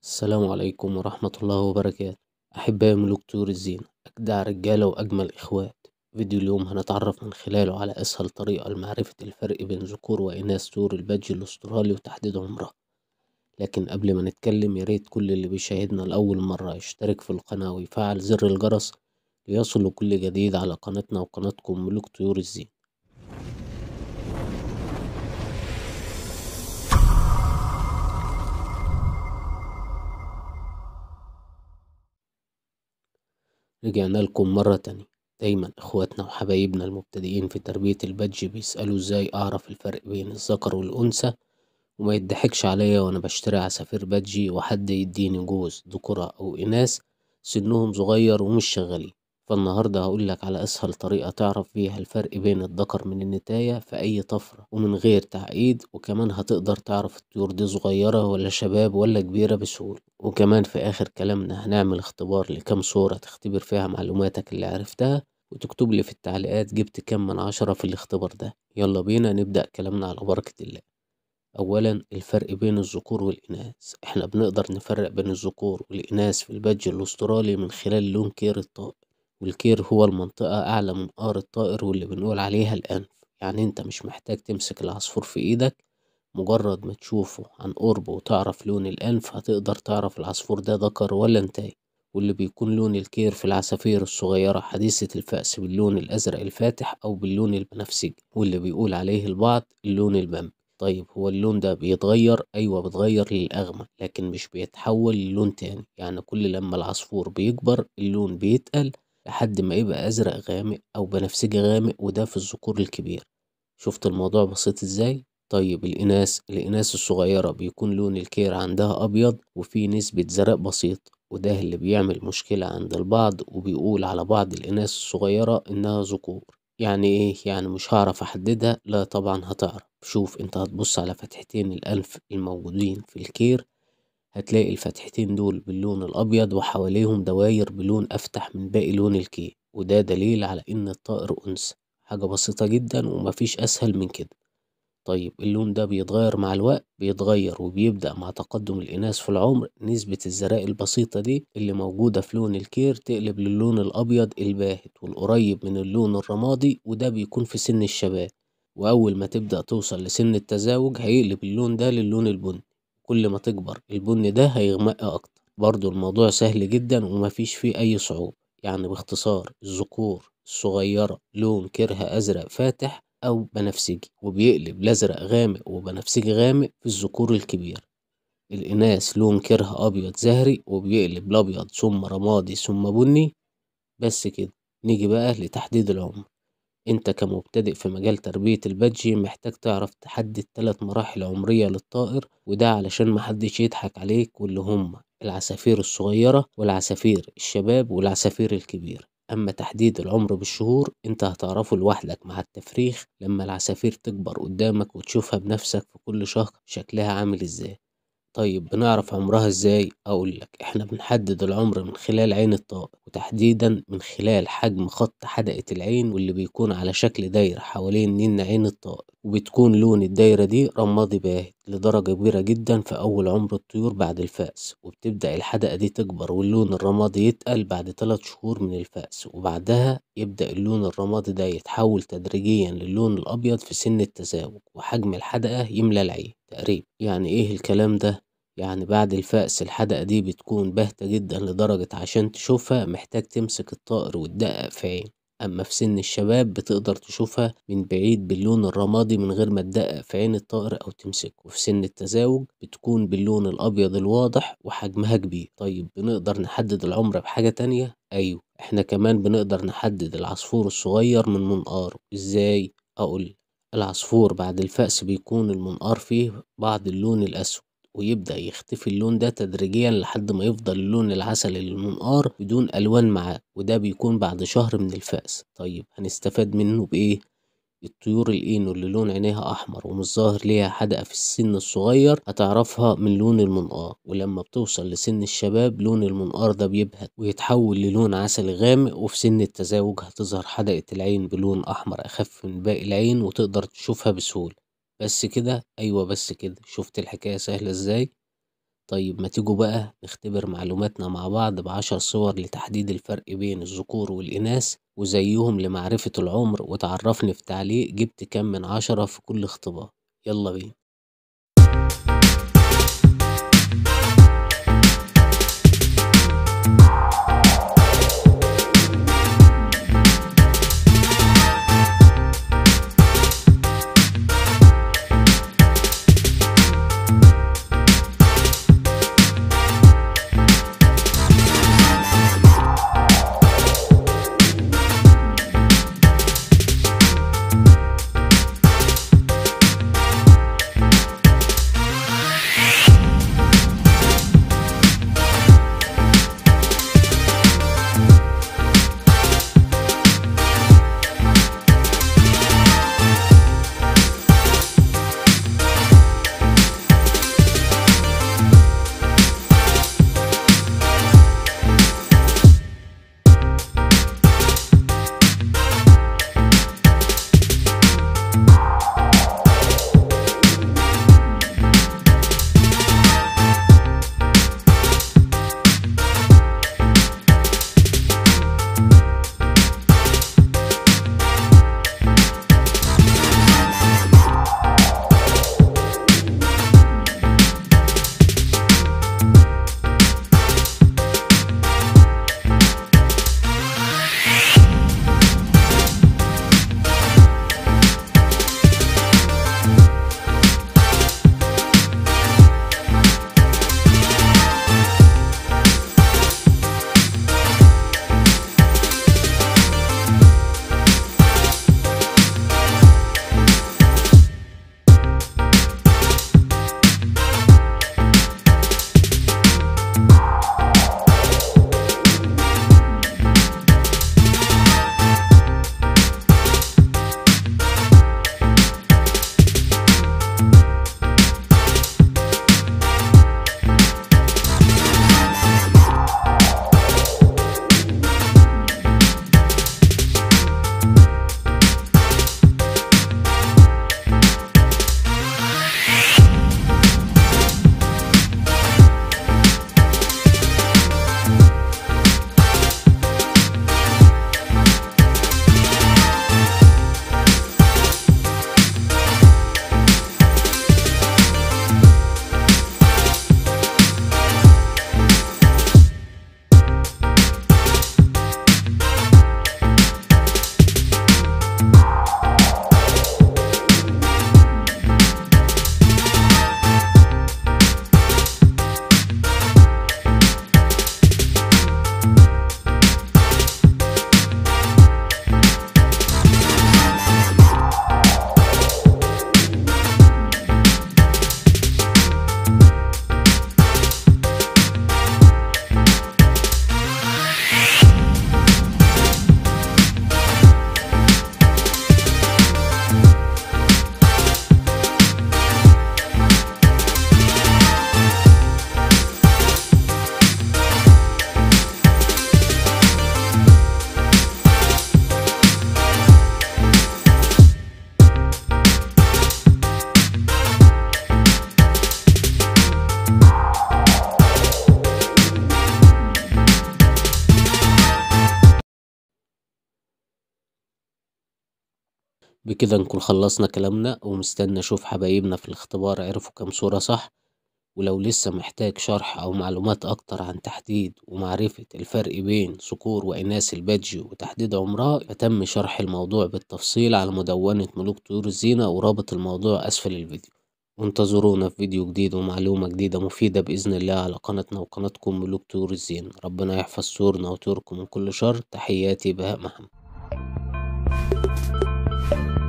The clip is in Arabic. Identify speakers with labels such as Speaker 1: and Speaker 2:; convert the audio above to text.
Speaker 1: السلام عليكم ورحمة الله وبركاته. أحبائي ملوك طيور الزين، أجدع رجالة وأجمل إخوات. فيديو اليوم هنتعرف من خلاله على أسهل طريقة لمعرفة الفرق بين ذكور وإناث طيور البادج الأسترالي وتحديد عمرها. لكن قبل ما نتكلم ياريت كل اللي بيشاهدنا لأول مرة يشترك في القناة ويفعل زر الجرس ليصل كل جديد على قناتنا وقناتكم ملوك طيور الزين. رجعنا لكم مرة تانية. دايما اخواتنا وحبايبنا المبتدئين في تربية البادج بيسألوا ازاي اعرف الفرق بين الذكر والانثى، وما يضحكش عليا وانا بشتري عصافير بادجي وحد يديني جوز ذكورة او اناث سنهم صغير ومش شغالين. فالنهاردة هقولك على اسهل طريقة تعرف بيها الفرق بين الذكر من النتاية في اي طفرة ومن غير تعقيد، وكمان هتقدر تعرف الطيور دي صغيرة ولا شباب ولا كبيرة بسهولة. وكمان في اخر كلامنا هنعمل اختبار لكام صورة تختبر فيها معلوماتك اللي عرفتها، وتكتب لي في التعليقات جبت كام من 10 في الاختبار ده. يلا بينا نبدأ كلامنا على بركة الله. أولا الفرق بين الذكور والإناث. احنا بنقدر نفرق بين الذكور والإناث في البادج الأسترالي من خلال لون كير الطائر. والكير هو المنطقة أعلى من قار الطائر واللي بنقول عليها الأنف. يعني انت مش محتاج تمسك العصفور في ايدك، مجرد ما تشوفه عن قرب وتعرف لون الأنف هتقدر تعرف العصفور ده ذكر ولا انتاي. واللي بيكون لون الكير في العصافير الصغيرة حديثة الفأس باللون الأزرق الفاتح أو باللون البنفسجي، واللي بيقول عليه البعض اللون البامبي. طيب هو اللون ده بيتغير؟ أيوة بيتغير للأغمق، لكن مش بيتحول للون تاني. يعني كل لما العصفور بيكبر اللون بيتقل لحد ما يبقى أزرق غامق أو بنفسجي غامق، وده في الذكور الكبير. شفت الموضوع بسيط ازاي؟ طيب الإناث الصغيرة بيكون لون الكير عندها أبيض وفيه نسبة زرق بسيط، وده اللي بيعمل مشكلة عند البعض، وبيقول على بعض الإناث الصغيرة إنها ذكور. يعني إيه؟ يعني مش هعرف أحددها؟ لا طبعا هتعرف. شوف انت هتبص على فتحتين الأنف الموجودين في الكير، هتلاقي الفتحتين دول باللون الأبيض وحواليهم دواير بلون أفتح من باقي لون الكير، وده دليل على إن الطائر أنثى. حاجة بسيطة جدا ومفيش أسهل من كده. طيب اللون ده بيتغير مع الوقت؟ بيتغير، وبيبدأ مع تقدم الإناث في العمر نسبة الزرائب البسيطة دي اللي موجودة في لون الكير تقلب للون الأبيض الباهت والقريب من اللون الرمادي، وده بيكون في سن الشباب. وأول ما تبدأ توصل لسن التزاوج هيقلب اللون ده للون البني. كل ما تكبر البني ده هيغمق أكتر. برضو الموضوع سهل جدا ومفيش فيه أي صعوبة. يعني باختصار الذكور الصغيرة لون كيرها أزرق فاتح أو بنفسجي، وبيقلب لأزرق غامق وبنفسجي غامق في الذكور الكبير. الإناث لون كيرها أبيض زهري وبيقلب لأبيض ثم رمادي ثم بني. بس كده. نيجي بقى لتحديد العمر. انت كمبتدئ في مجال تربية البادجي محتاج تعرف تحدد 3 مراحل عمرية للطائر، وده علشان محدش يضحك عليك، واللي هم العصافير الصغيرة والعصافير الشباب والعصافير الكبير. اما تحديد العمر بالشهور انت هتعرفه لوحدك مع التفريخ لما العصافير تكبر قدامك وتشوفها بنفسك في كل شهر شكلها عامل ازاي. طيب بنعرف عمرها ازاي؟ اقولك احنا بنحدد العمر من خلال عين الطائر، وتحديدا من خلال حجم خط حدقة العين واللي بيكون على شكل دايرة حوالين نين عين الطائر، وبتكون لون الدايرة دي رمادي باهت لدرجة كبيرة جدا في اول عمر الطيور بعد الفأس، وبتبدأ الحدقة دي تكبر واللون الرمادي يتقل بعد 3 شهور من الفأس، وبعدها يبدأ اللون الرمادي ده يتحول تدريجيا للون الابيض في سن التزاوج، وحجم الحدقة يملى العين تقريبا. يعني ايه الكلام ده؟ يعني بعد الفأس الحدقة دي بتكون باهتة جدا لدرجة عشان تشوفها محتاج تمسك الطائر وتدقق في عين. أما في سن الشباب بتقدر تشوفها من بعيد باللون الرمادي من غير ما تدقق في عين الطائر أو تمسكه. وفي سن التزاوج بتكون باللون الأبيض الواضح وحجمها كبير. طيب بنقدر نحدد العمر بحاجة تانية؟ أيوة، احنا كمان بنقدر نحدد العصفور الصغير من منقاره. ازاي؟ أقول العصفور بعد الفأس بيكون المنقار فيه بعض اللون الأسود، ويبدأ يختفي اللون ده تدريجيا لحد ما يفضل اللون العسلي للمنقار بدون ألوان معاه، وده بيكون بعد شهر من الفأس. طيب هنستفاد منه بإيه؟ الطيور الإينو اللي لون عينيها أحمر ومش ظاهر ليها حدقة في السن الصغير هتعرفها من لون المنقار، ولما بتوصل لسن الشباب لون المنقار ده بيبهت ويتحول للون عسلي غامق، وفي سن التزاوج هتظهر حدقة العين بلون أحمر أخف من باقي العين وتقدر تشوفها بسهولة. بس كده؟ أيوة بس كده. شفت الحكاية سهلة إزاي؟ طيب ما تيجوا بقى نختبر معلوماتنا مع بعض ب10 صور لتحديد الفرق بين الذكور والإناث وزيهم لمعرفة العمر، وتعرفني في تعليق جبت كام من 10 في كل اختبار. يلا بينا. بكده نكون خلصنا كلامنا، ومستني اشوف حبايبنا في الاختبار عرفوا كام صورة صح. ولو لسه محتاج شرح او معلومات اكتر عن تحديد ومعرفة الفرق بين ذكور واناث البادجي وتحديد عمرها، فتم شرح الموضوع بالتفصيل على مدونة ملوك طيور الزينة، ورابط الموضوع اسفل الفيديو. وانتظرونا في فيديو جديد ومعلومة جديدة مفيدة بإذن الله على قناتنا وقناتكم ملوك طيور الزينة. ربنا يحفظ طيورنا وطيوركم من كل شر. تحياتي بهاء محمد.